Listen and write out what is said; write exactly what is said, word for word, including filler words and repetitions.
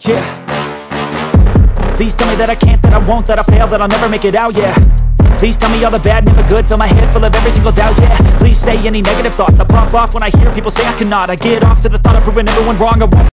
Yeah. Please tell me that I can't, that I won't, that I fail, that I'll never make it out, yeah. Please tell me all the bad, never good, fill my head full of every single doubt, yeah. Please say any negative thoughts, I pop off when I hear people say I cannot. I get off to the thought of proving everyone wrong, I won't